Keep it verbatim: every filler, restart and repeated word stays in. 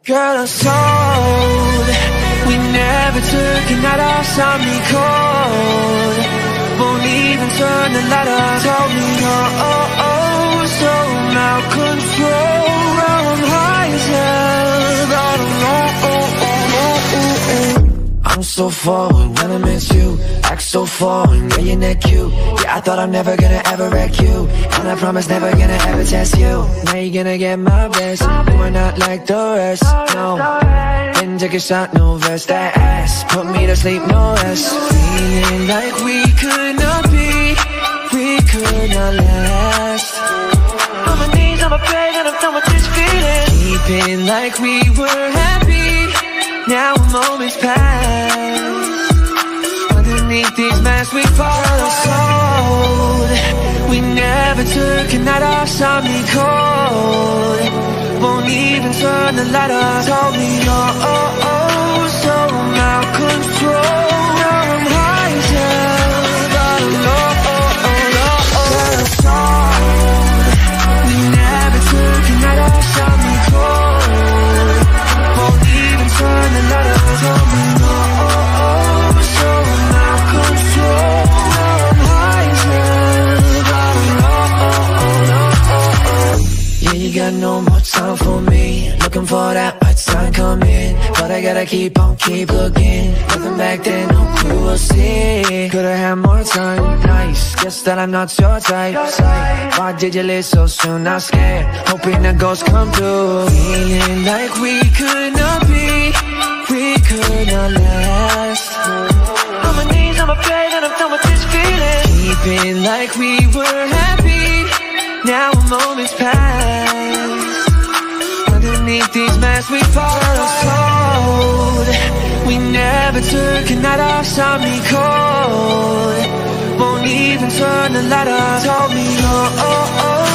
Girl, I told we never took a night off, saw me cold. Won't even turn the light off. Told me oh, oh, oh, so out control. Now I'm high as hell. I don't know, oh, oh, oh, oh, oh. I'm so forward when I miss you. Act so foreign, yeah, you're not cute. Yeah, I thought I'm never gonna ever wreck you, and I promise never gonna ever test you. Now you're gonna get my best. You are not like the rest, no. Then take a shot, no vest. That ass put me to sleep, no rest. Feeling like we could not be, we could not last. On my knees, on my bed, and I'm done with this feeling. Keeping like we were happy, now a moment's past. Underneath these masks we fall cold. We never took a night off, saw me cold. Won't even turn the light off. Told me oh, oh, oh, so out control. Now I'm high as hell. I don't know, oh, oh, oh, oh. Cold. We never took a night off, saw me cold. Won't even turn the light off. Told me oh, oh, oh, so out control. Now I'm high as hell. I don't know, oh, oh, oh, oh. Yeah, you got no more time for me. Looking for that right sign coming, but I gotta keep on, keep looking. Nothing back then, no clue, we'll see. Could've had more time, nice. Guess that I'm not your type. Why did you leave so soon? I'm scared, hoping the ghosts come through. Feeling like we could not be, we could not last. On my knees, on my bed, and I'm done with this feeling. Keeping like we were happy, now a moment's past. Underneath these masks we fall cold. We never took a night off, saw me cold. Won't even turn the light off. Told me oh, oh, oh,